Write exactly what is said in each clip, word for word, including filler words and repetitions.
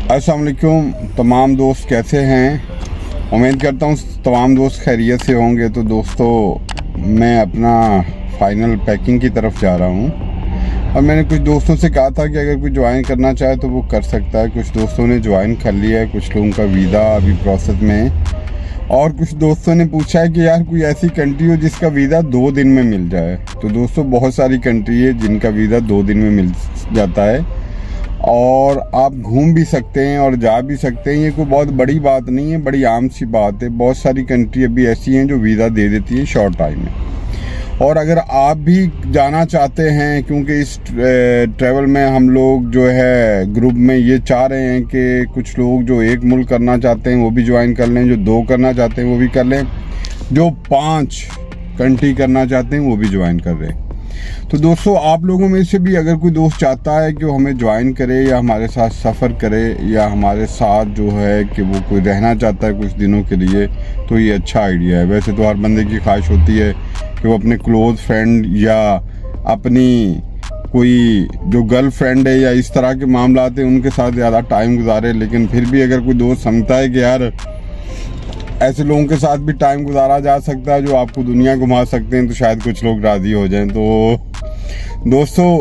अस्सलाम वालेकुम तमाम दोस्त, कैसे हैं? उम्मीद करता हूँ तमाम दोस्त खैरियत से होंगे। तो दोस्तों, मैं अपना फ़ाइनल पैकिंग की तरफ जा रहा हूँ और मैंने कुछ दोस्तों से कहा था कि अगर कोई ज्वाइन करना चाहे तो वो कर सकता है। कुछ दोस्तों ने ज्वाइन कर लिया है, कुछ लोगों का वीज़ा अभी प्रोसेस में है और कुछ दोस्तों ने पूछा है कि यार कोई ऐसी कंट्री हो जिसका वीज़ा दो दिन में मिल जाए। तो दोस्तों, बहुत सारी कंट्री है जिनका वीज़ा दो दिन में मिल जाता है और आप घूम भी सकते हैं और जा भी सकते हैं। ये कोई बहुत बड़ी बात नहीं है, बड़ी आम सी बात है। बहुत सारी कंट्री अभी ऐसी हैं जो वीज़ा दे देती है शॉर्ट टाइम में। और अगर आप भी जाना चाहते हैं, क्योंकि इस ट्रैवल में हम लोग जो है ग्रुप में ये चाह रहे हैं कि कुछ लोग जो एक मुल्क करना चाहते हैं वो भी ज्वाइन कर लें, जो दो करना चाहते हैं वो भी कर लें, जो पाँच कंट्री करना चाहते हैं वो भी ज्वाइन कर लें। तो दोस्तों, आप लोगों में से भी अगर कोई दोस्त चाहता है कि वो हमें ज्वाइन करे या हमारे साथ सफ़र करे या हमारे साथ जो है कि वो कोई रहना चाहता है कुछ दिनों के लिए, तो ये अच्छा आइडिया है। वैसे तो हर बंदे की ख्वाहिश होती है कि वो अपने क्लोज फ्रेंड या अपनी कोई जो गर्ल फ्रेंड है या इस तरह के मामला हैं उनके साथ ज़्यादा टाइम गुजारे, लेकिन फिर भी अगर कोई दोस्त समझता है कि यार ऐसे लोगों के साथ भी टाइम गुजारा जा सकता है जो आपको दुनिया घुमा सकते हैं, तो शायद कुछ लोग राज़ी हो जाएं। तो दोस्तों,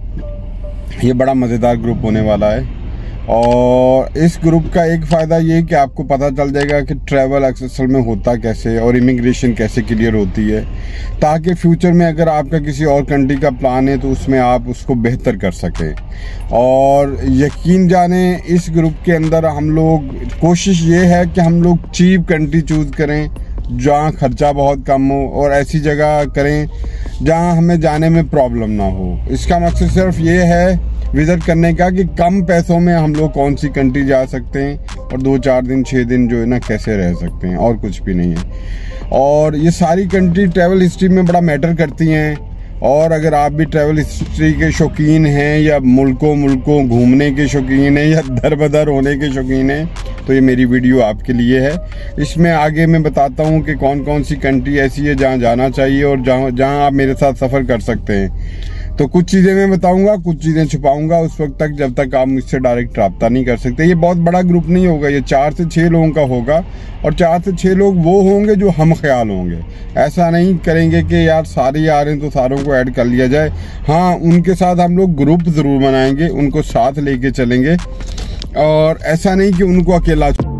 ये बड़ा मज़ेदार ग्रुप होने वाला है और इस ग्रुप का एक फ़ायदा ये है कि आपको पता चल जाएगा कि ट्रैवल असल में होता कैसे और इमिग्रेशन कैसे क्लियर होती है, ताकि फ्यूचर में अगर आपका किसी और कंट्री का प्लान है तो उसमें आप उसको बेहतर कर सकें। और यकीन जाने, इस ग्रुप के अंदर हम लोग कोशिश ये है कि हम लोग चीप कंट्री चूज़ करें जहाँ खर्चा बहुत कम हो और ऐसी जगह करें जहाँ हमें जाने में प्रॉब्लम ना हो। इसका मकसद सिर्फ ये है विज़िट करने का कि कम पैसों में हम लोग कौन सी कंट्री जा सकते हैं और दो चार दिन छः दिन जो है ना कैसे रह सकते हैं, और कुछ भी नहीं है। और ये सारी कंट्री ट्रैवल हिस्ट्री में बड़ा मैटर करती हैं। और अगर आप भी ट्रैवल हिस्ट्री के शौकीन हैं या मुल्कों मुल्कों घूमने के शौकीन हैं या दर बदर होने के शौकीन हैं, तो ये मेरी वीडियो आपके लिए है। इसमें आगे मैं बताता हूँ कि कौन कौन सी कंट्री ऐसी है जहाँ जाना चाहिए और जहाँ जहाँ आप मेरे साथ सफ़र कर सकते हैं। तो कुछ चीज़ें मैं बताऊंगा, कुछ चीज़ें छुपाऊंगा उस वक्त तक जब तक आप मुझसे डायरेक्ट रब्ता नहीं कर सकते। ये बहुत बड़ा ग्रुप नहीं होगा, ये चार से छः लोगों का होगा और चार से छः लोग वो होंगे जो हम ख्याल होंगे। ऐसा नहीं करेंगे कि यार सारे आ रहे हैं तो सारों को ऐड कर लिया जाए। हाँ, उनके साथ हम लोग ग्रुप ज़रूर बनाएंगे, उनको साथ लेके चलेंगे और ऐसा नहीं कि उनको अकेला